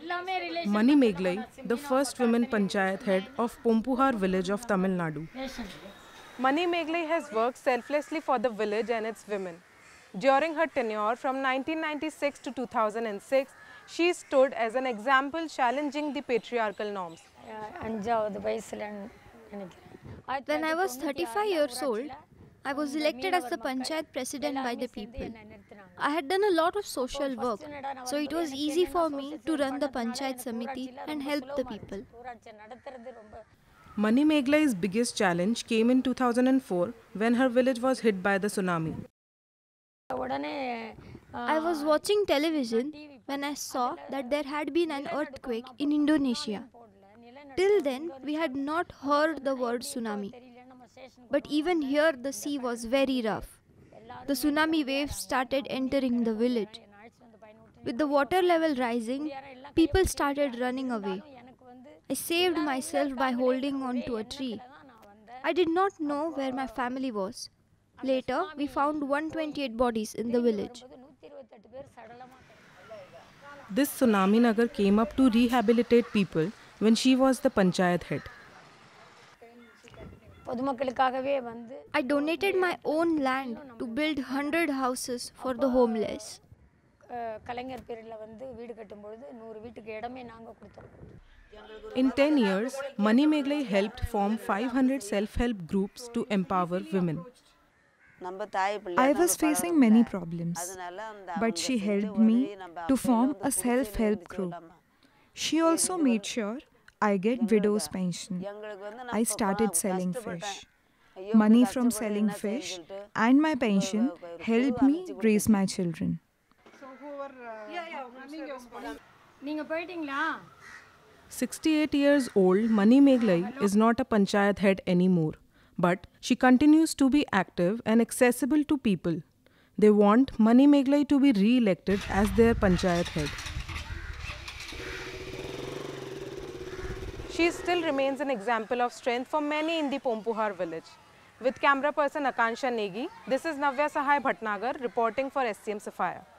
Mani Meglai, the first women panchayat head of Pompuhar village of Tamil Nadu. Mani Meglai has worked selflessly for the village and its women. During her tenure from 1996 to 2006, she stood as an example challenging the patriarchal norms. When I was 35 years old, I was elected as the Panchayat President by the people. I had done a lot of social work, so it was easy for me to run the Panchayat Samiti and help the people. Mani Meglai's biggest challenge came in 2004 when her village was hit by the tsunami. I was watching television when I saw that there had been an earthquake in Indonesia. Till then, we had not heard the word tsunami. But even here, the sea was very rough. The tsunami waves started entering the village. With the water level rising, people started running away. I saved myself by holding on to a tree. I did not know where my family was. Later, we found 128 bodies in the village. This Tsunami Nagar came up to rehabilitate people when she was the panchayat head. I donated my own land to build 100 houses for the homeless. In 10 years, Mani Meglai helped form 500 self-help groups to empower women. I was facing many problems, but she helped me to form a self-help group. She also made sure I get widow's pension. I started selling fish. Money from selling fish and my pension helped me raise my children. 68 years old, Mani Meglai is not a panchayat head anymore, but she continues to be active and accessible to people. They want Mani Meglai to be re-elected as their panchayat head. She still remains an example of strength for many in the Pompuhar village. With camera person Akansha Negi, this is Navya Sahai Bhatnagar reporting for SCM Sapphire.